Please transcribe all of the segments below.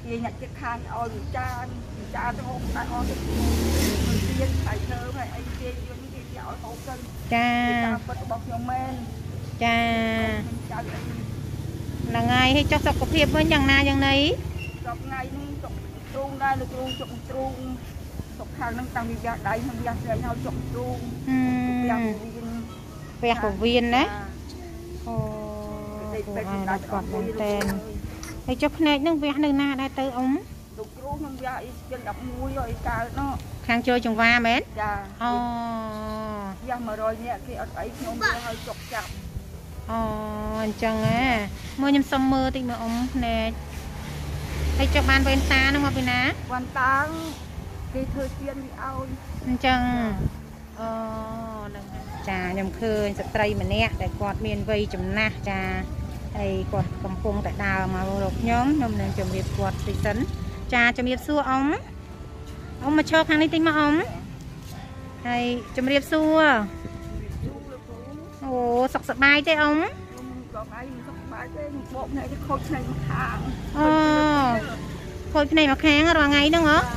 kia nhặt chiếc khăn ôi cha tôi không tại ôi cái tiên phải thơ phải anh kia những cái dạo hậu cân cha bật bọc nhau men cha là ngày hay cho sọc cà phê với chẳng na chẳng này sọc ngày nó trùng đây là trùng sọc hàng nó tăng bị giặt đấy nó giặt rồi nhau trùng trùng ve của viên đấy là còn bằng tên hay cho này nó ve nơi na đây tới ông khang chơi trồng va mến mà rồi nè cái ấy không hơi chọc chậm chẳng á mưa nhâm sông mưa thì mà ông nè hay cho ban bên ta nó mà bên á quan ta cái thời gian đi ao chẳng trà nhầm khơi sợi tây mà nè để quạt miền vây chấm na trà hay quạt cầm phung tại đào mà lộc nhóm nhom nên chấm việc quạt thì sấn trà chấm việc xua ông mà cho khang đi tinh mà ông hay chấm việc xua ồ sọc sọc bài thế ông khôi cái này mà kháng rồi ngày đúng không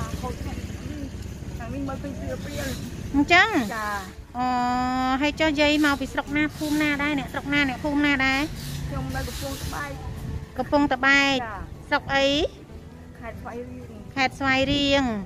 không chăng hay cho dây màu bị sọc na phun na đây nè sọc na nè phun na đây cặp pông tập bài sọc ấy hạt xoài riêng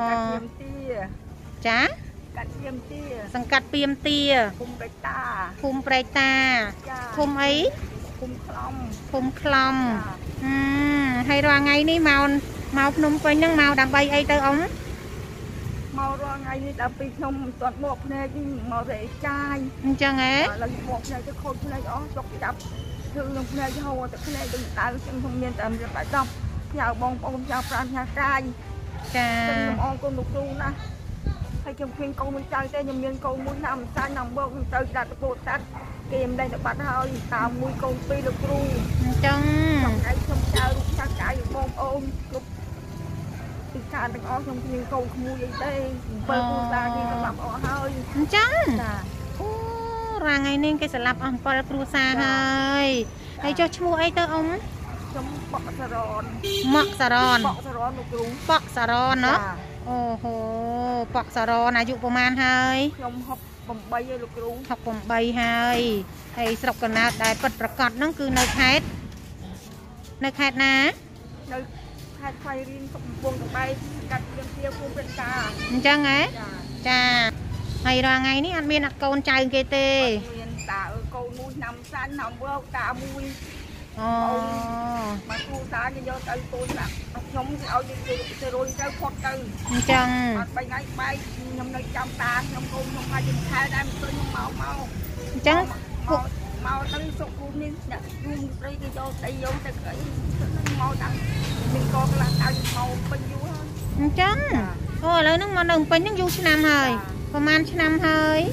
cháสังกัดเปียมเตียคุมไพรตาคุมไอ้คุมคลอมให้รอไงนี่เมาพนมไปนั่งเมาดำใบไอ้เตอôngเมารอไงนี่ดำไปนมตอนบอกเนี่ยยิ่งเมาเร่ใจจังไงเราบอกเนี่ยจะคนเนี่ยอ๋อตกจับคือลงเนี่ยจะหัวแต่เนี่ยดึงตาจึงคงเงียบแต่จะไปต้องอยากบองปองอยากปราณอยากกายจึงน้ำอ่อนก็ลุกดูนะให้จำเป็นกองมันใจแต่ยังมีกองมุ้ยนำซ้ายนำบ่มันเตยดัดโบตัดเกมได้แต่บัดเฮาตามมุ้ยกองปีลูกครูจังไอ้ชมเจ้าลูกชายใจอยู่มองโอมลูกติดการตั้งอ้อชมเพียงกองมุ้ยได้เปิดกูตาที่กำลังอ้อเฮาจังโอ้รางไงเนี่ยแกสลับอ่ะเปิดครูซาเฮยให้เจ้าชูไอ้เตอองชมปอกสะรอนปอกสะรอนลูกครูปอกสะรอนเนาะโอ้โหปอกสะรอนอายุประมาณเฮยยมหกบ่มใบลูกลุงหกบ่มใบเฮยให้สระกันนาได้ปัดประกอบนั่นคือในแคทนะในแคทไฟรินกับวงต่อไปกัดเตี้ยฟูเป็นตาจังไงจ้าให้รอไงนี่อันเมียนโกนใจเกเตเมียนตาโกนมุ้ยนำสั้นนำเบ้าตามุ้ยมาครูตาจะโยนเตยตัวหนักnhóm aoจะโรยเจ้าพอดกันจังไปไงไปnhómในจำตาnhómคงnhómมาจึงแท้ได้มันตัวnhómเมาจังเมาตั้งสุกุมนี่เนี่ยยุ่งไปจะโยนไปโยนแต่ไอ้เมาดังmình còn là ăn màu bên dướiจังโอ้แล้วนึกมาหนึ่งเป็นยังอยู่ชนามเฮยประมาณชนามเฮย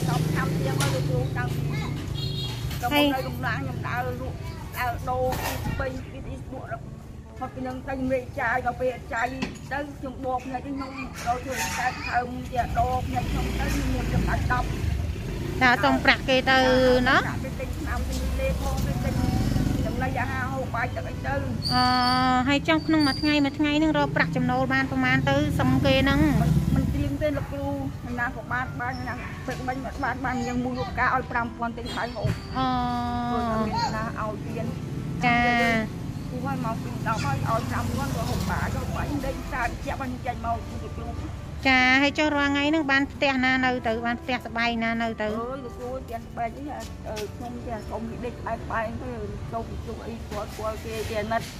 ให้ลงล้างnhómดาวโดไปบวกพอเป็นยังตั้งเรียใจเราไปใจตั้งจงบวกเนี่ยที่น้องเราถึงการทำจะโดบเนี่ยน้องตั้งมีจะปัดดอกถ้าต้องปรักเกตือเนาะเป็นน้ำเป็นเล่พงเป็นอย่างไรอย่างเอาไปจากไอ้ตือให้จ้องขนมมาไงนึงเราปรักจำนวนบ้านประมาณตือสมเกนึงมันเตรียมเป็นลูกครูมันนาของบ้านยังเป็นบ้านยังมูลูกกาเอาปรำพรเต็มสายหกนะเอาเรียนจ้าว่ามองปีเราไม่เอาทำว่าเราหกบาทเราไปได้การเจ็บมันใจเมาลูกลูกจ้าให้เจ้ารอไงนึกบ้านเตะนาเนยตือบ้านเตะสบายนาเนยตือลูกลูกจะไปที่ชมจะชมเด็กไปก็ชมลูกไอ้กลัวเกนัด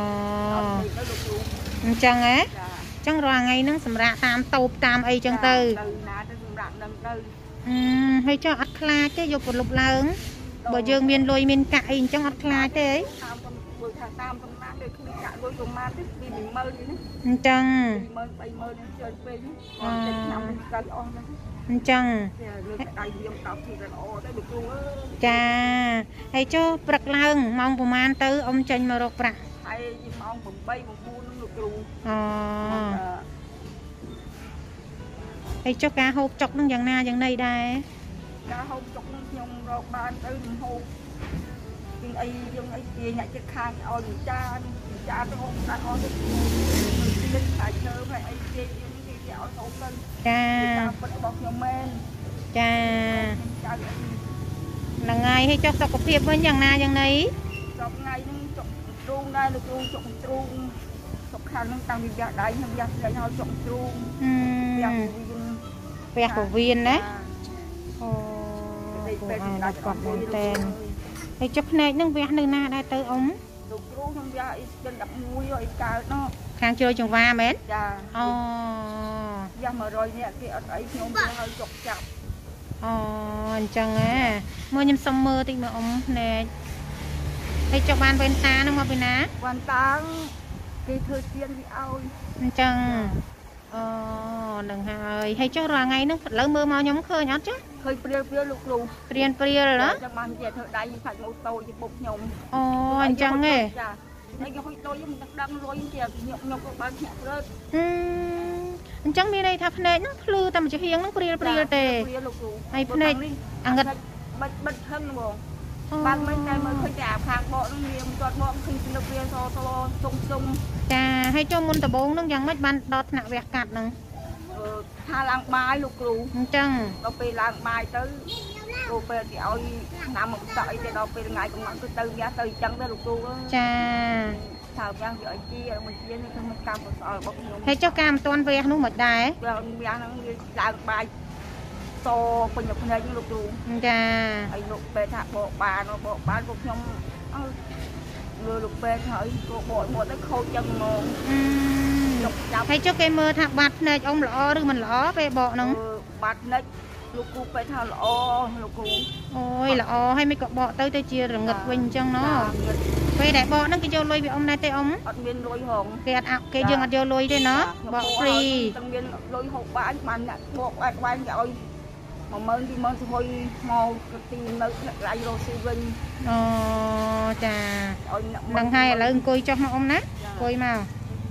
จังไงจังรอไงนึกสำราตามตูบตามไอ้จังตือให้เจ้าอัดคลาเจ้าโยกลุกเลิงบ่เยิงเมียนลอยเมียนกะไอ้จังอัดคลาเจ้ตามตรงนั้นเลยคือจะโดยตรงมาที่ปีหนึ่งเมื่อนี่จังเมื่อไปเมื่อนี่เจอเป็นนำกันอ่อนนะจังจ้าให้เจ้าปรักเลิงมองประมาณตื้ออมจันมารกปรักให้มองผมใบผมพูนลูกลูให้เจ้ากาหกจกนั่งอย่างนาอย่างใดได้กาหกจกนั่งยงรอบานตื้อหกยังไอ้kia nhặt chiếc khăn ôi cha ចាទៅហូបដាក់អស់ទៅទៀតខ្លាចលើហើយអីគេឲ្យហូបទៅចាពិតរបស់ខ្ញុំមែនចាហ្នឹងហើយឲ្យចុះសុខភាពវិញយ៉ាងណាយ៉ាងណីចុះថ្ងៃហ្នឹងចុកទ្រូងដែរលោកគ្រូចុកទ្រូងសុខខាងហ្នឹងតាំងពីវះដៃខ្ញុំវះស្លេកឲ្យចុកទ្រូងវះពោះវៀនណាអូពេលដាច់គាត់មែនតើហើយចុះភ្នែកហ្នឹងវះនៅណាដែរទៅអ៊ំលោកគ្រូខ្ញុំវះអ៊ីស្ទិន11អីកើតនោះខាងជ្រោយចង្វាមែនចាអូវះ100នាក់គេអត់អីខ្ញុំវះឲ្យចុកចាប់អូអញ្ចឹងហ៎មើលខ្ញុំសុំមើលតិចមើលអ៊ំភ្នែកហើយចុះបានវ៉ែនតាហ្នឹងមកពីណាវ៉ែនតាគេធ្វើទៀនវាឲ្យអញ្ចឹងអូនឹងហើយចុះរាល់ថ្ងៃហ្នឹងឥឡូវមើលមកខ្ញុំឃើញអត់ចាឃើញព្រាលលោកគ្រូព្រាលណាចាំបាននិយាយធ្វើដៃសាច់ម៉ូតូជាពុកខ្ញុំអូអញ្ចឹងហ៎ចាហើយយកហុយលុយខ្ញុំដឹងលុយទៀតខ្ញុំក៏បានញាក់ព្រឹកអញ្ចឹងមានន័យថាភ្នែកហ្នឹងភ្លឺតែមួយហៀងហ្នឹងព្រាលទេហើយភ្នែកអាងឹតបិទហឹងហ្មងបានមិនតែមើលឃើញតែអាខាងបកហ្នឹងវាមិនទាត់មកឃើញស្នឹកវាសុំចាហើយចុះមុនដំបូងហ្នឹងយ៉ាងម៉េចបានដល់ថ្នាក់វះកាត់ហ្នឹងថាឡើងបាយលោកគ្រូអញ្ចឹងដល់ពេលឡើងបាយទៅគ្រូពេលគេឲ្យតាមមកសក់អីទៅដល់ពេលថ្ងៃកំណត់ទៅវះទៅអញ្ចឹងទៅលោកគ្រូចាថាវះវាឲ្យជាមិនជានេះគឺមិនកម្មកុសលរបស់ខ្ញុំហើយចុះការមិនទាន់វះនោះមិនដែរវះហ្នឹងវាឡើងបាយតពេញភ្នែកលោកគ្រូចាហើយលោកពេលថាបកបានពួកខ្ញុំលោកពេលហើយក៏បកទៅខូចចឹងហ្មងហើយចុះគេមើលថាបាត់ភ្នែកអ៊ំល្អឬមិនល្អពេលបកហ្នឹងបាត់ភ្នែកលោកគ្រូពេលថាល្អលោកគ្រូអូយល្អហើយមិនក៏បកទៅជារងឹតវិញអញ្ចឹងណ៎ពេលដែលបកហ្នឹងគេយកលុយពីអ៊ំដែរទេអ៊ំអត់មានលុយហងគេយើងអត់យកលុយទេណ៎បកហ្វ្រីទាំងមានលុយហូបបានអ្នកបកអាចបានគេឲ្យ10000 20000ទៅហុយមកទីនៅកន្លែងរស់ស៊ីវិញអូចានឹងហើយឥឡូវអង្គុយចុះមកអ៊ំណាអង្គុយមក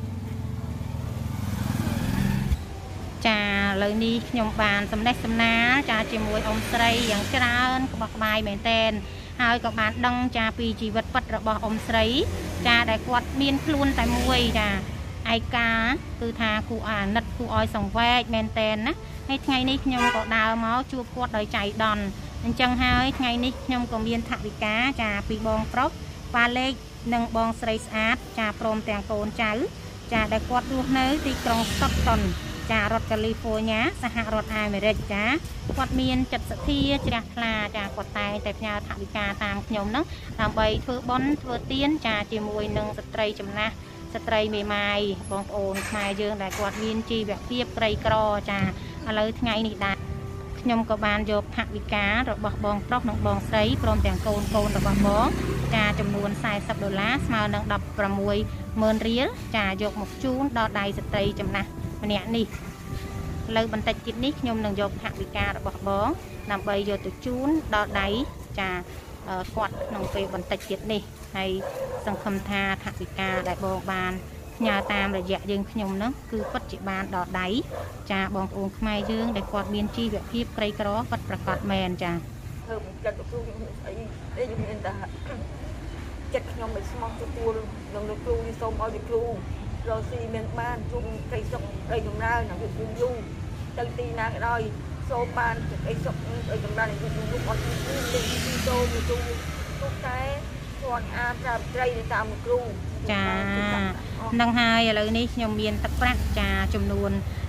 ចាឥឡូវនេះខ្ញុំបានសំណេះសំណាលចាជាមួយអ៊ំស្រីយ៉ាងច្រើនក្បោះក្បាយមែនតែនហើយក៏បានដឹងចាពីជីវិតពិតរបស់អ៊ំស្រីចាដែលគាត់មានខ្លួនតែមួយចាឯកាគឺថាគូអាណិតគូឲ្យសង្វេគមែនតែនណាហើយថ្ងៃនេះខ្ញុំក៏ដើរមកជួបគាត់ដោយចៃដន្យអញ្ចឹងហើយថ្ងៃនេះខ្ញុំក៏មានថវិកាចាពីបងប្រុសប៉ាលេខនិងបងស្រីស្អាតចាព្រមទាំងកូនចៅចាដែលគាត់រស់នៅទីក្រុងស្តុកតុនចារដ្ឋកាលីហ្វ័រញ៉ាសហរដ្ឋអាមេរិកចាគាត់មានចិត្តសទ្ធាជ្រះថ្លាចាគាត់តែងតែផ្ញើថវិកាតាមខ្ញុំហ្នឹងដើម្បីធ្វើបុណ្យធ្វើទានចាជាមួយនឹងស្ត្រីចំណាស់ស្ត្រីមេម៉ាយបងប្អូនខ្មែរយើងដែលគាត់មានជីវភាពក្រីក្រចាឥឡូវថ្ងៃនេះដែរខ្ញុំក៏បានយកថវិការបស់បងប្រុសនិងបងស្រីព្រមទាំងកូនរបស់បងចាចំនួន$40ស្មើនឹង160000រៀលចាយកមកជូនដល់ដៃស្ត្រីចំណាស់ម្នាក់នេះលើបន្តិចទៀតនេះខ្ញុំនឹងយកថវិការបស់បងដើម្បីយកទៅជូនដល់ដៃចាគាត់ក្នុងពេលបន្តិចទៀតនេះហើយសង្ឃឹមថាថវិកាដែលបងបានផ្ញើតាមរយៈយើងខ្ញុំហ្នឹងគឺពិតជាបានដល់ដៃចាបងប្អូនខ្មែរយើងដែលគាត់មានជីវភាពក្រីក្រពិតប្រាកដមែនចាធ្វើចិត្តលោកគ្រូអីទេខ្ញុំមានតែចិត្តខ្ញុំមិនស្មោះទទួលនឹងលោកគ្រូនេះសូមឲ្យលោកគ្រូរស់ស៊ីមានបានជុំក្រីសុខអីដំណើរនឹងយូរយូរទៅទីណាក៏ដោយសូមបានអីសុខអីដំណើរយូរយូរអត់មានទីសូមលោកគ្រូទុកតែគាត់អាចប្រាប់ត្រីទៅតាមលោកគ្រូចានឹងហើយឥឡូវនេះខ្ញុំមានទឹកប្រាក់ចាចំនួន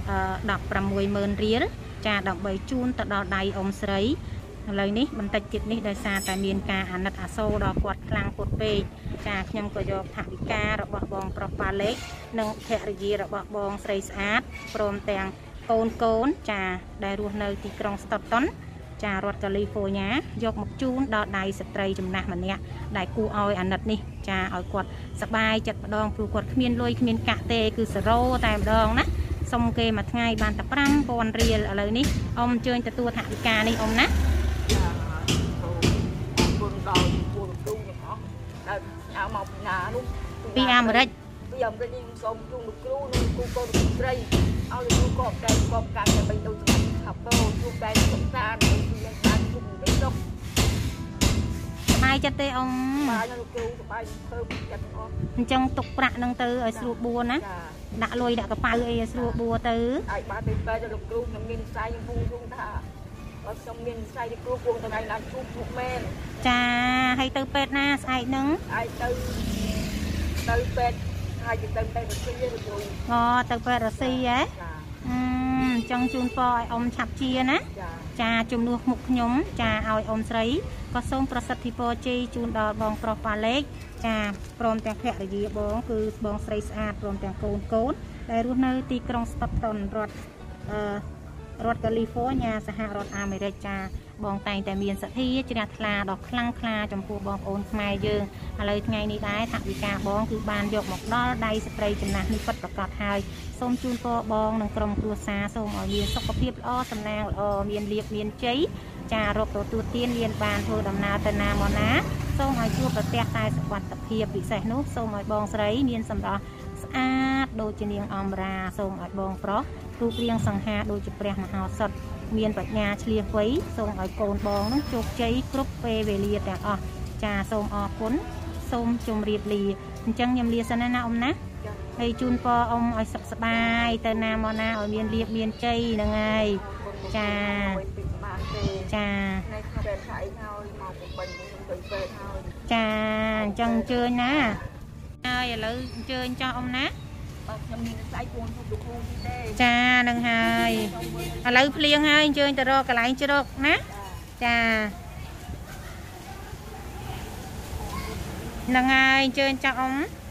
160000រៀលចាដើម្បីជូនទៅដល់ដៃអ៊ំស្រីឥឡូវនេះបន្តិចទៀតនេះដោយសារតែមានការអាណិតអាសូរដល់គាត់ខ្លាំងពុតពេកចាខ្ញុំក៏យកថវិការបស់បងប្រុសប៉ាឡេកនិងភរិយារបស់បងស្រីស្អាតព្រមទាំងកូនចាដែលរស់នៅទីក្រុងស្តុកតុនចារដ្ឋកាលីហ្វ័រញ៉ាយកមកជូនដល់ដៃស្ត្រីចំណាស់ម្នាក់ដែលគួរឲ្យអាណិតនេះចាឲ្យគាត់សប្បាយចិត្តម្ដងព្រោះគាត់គ្មានលុយគ្មានកាក់ទេគឺ0តែម្ដងណាសុំគេមួយថ្ងៃបានតែ5000រៀលឥឡូវនេះអ៊ំអញ្ជើញទទួលថវិកានេះអ៊ំណាដល់ពួកលោកគ្រូទាំងអស់ដែលเอาមកពីណានោះពីអាមេរិកនេះសូមជូនលោកគ្រូនិងគ្រូកូនស្រីឲ្យលោកគ្រូកបការដើម្បីទៅខាប់ទៅជួបតែសុខសាន្តទៅមានបានជុំទៅសុខបាយចិត្តទេអ៊ំបាយនៅលោកគ្រូសបាយធ្វើចិត្តអស់អញ្ចឹងទុកប្រាក់នឹងទៅឲ្យស្រួលបួនណាដាក់លុយដាក់កប៉ៅអីឲ្យស្រួលបួទៅឲ្យបានទៅពេទ្យលោកគ្រូនឹងមានខ្សែខ្ញុំពូជុំថាបើខ្ញុំមានខ្សែលោកគ្រូគួងថ្ងៃឡើងជួបពុកមែនចាហើយទៅពេទ្យណាស្អែកហ្នឹងឲ្យទៅពេទ្យហើយទៅពេទ្យរស៊ីលោកគ្រូអូទៅពេទ្យរស៊ីហ៎អញ្ចឹងជូនពរឲ្យអ៊ំឆាប់ជាណាចាជំនួសមុខខ្ញុំចាឲ្យអ៊ំស្រីក៏សូមប្រសិទ្ធិពរជ័យជូនដល់បងប្រុសប៉ាឡេកចាព្រមទាំងភរិយាបងគឺបងស្រីស្អាតព្រមទាំងកូនដែលរស់នៅទីក្រុង Stockton រដ្ឋកាលីហ្វ័រញ៉ាសហរដ្ឋអាមេរិកចាបងតែងតែមានសទ្ធាជ្រះថ្លាដ៏ខ្លាំងក្លាចំពោះបងប្អូនខ្មែរយើងឥឡូវថ្ងៃនេះដែរថវិកាបងគឺបានយកមកដល់ដៃស្ត្រីចំណាស់នេះពិតប្រាកដហើយសូមជូនពរបងនិងក្រុមគ្រួសារសូមឲ្យមានសុខភាពល្អសំណាងល្អមានលាភមានជ័យចារកទទួលទានមានបានធ្វើដំណើរទៅណាមកណាសូមឲ្យជួបប្រទះតែសុខភាពពិសេសនោះសូមឲ្យបងស្រីមានសម្រស់ស្អាតដូចជានាងអមរាសូមឲ្យបងប្រុសរូបរាងសង្ហាដូចជាព្រះមហោសថមានបញ្ញាឆ្លៀសវៃសូមឲ្យកូនបងនឹងជោគជ័យគ្រប់ពេលវេលាទាំងអស់ចាសូមអរគុណសូមជម្រាបលាអញ្ចឹងខ្ញុំលាសិនណាអ៊ំណាហើយជូនពរអ៊ំឲ្យសុខសប្បាយទៅណាមកណាឲ្យមានលាភមានជ័យហ្នឹងហើយចាចាចាអញ្ចឹងអញ្ជើញណាហើយឥឡូវអញ្ជើញចោះអ៊ំណាខ្ញុំមានខ្សែគួនលោកគ្រូទេចានឹងហើយឥឡូវភ្លៀងហើយអញ្ជើញទៅរកកន្លែងជ្រកណាចានឹងហើយអញ្ជើញចាស់អ៊ំ